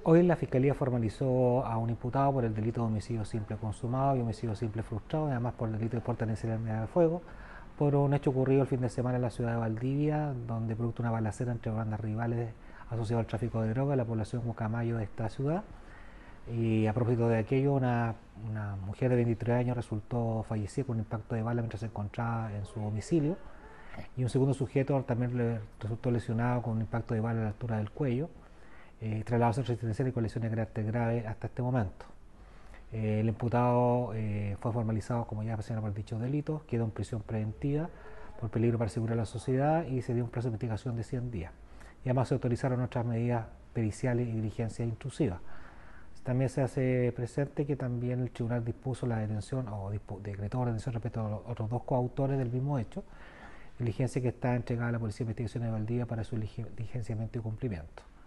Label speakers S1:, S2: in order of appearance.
S1: Hoy la Fiscalía formalizó a un imputado por el delito de homicidio simple consumado y homicidio simple frustrado, y además por el delito de porte de arma de fuego, por un hecho ocurrido el fin de semana en la ciudad de Valdivia, donde producto de una balacera entre bandas rivales asociadas al tráfico de droga, la población Mucamayo de esta ciudad. Y a propósito de aquello, una mujer de 23 años resultó fallecida con un impacto de bala mientras se encontraba en su domicilio, y un segundo sujeto también resultó lesionado con un impacto de bala a la altura del cuello, trasladado a centro residencial y con lesiones de carácter grave hasta este momento. El imputado fue formalizado, como ya mencioné, por dichos delitos, quedó en prisión preventiva por peligro para la seguridad de la sociedad y se dio un plazo de investigación de 100 días. Y además se autorizaron otras medidas periciales y diligencias intrusivas. También se hace presente que también el tribunal dispuso la detención o decretó la detención respecto a los otros dos coautores del mismo hecho, diligencia que está entregada a la Policía de Investigaciones de Valdivia para su diligenciamiento y cumplimiento.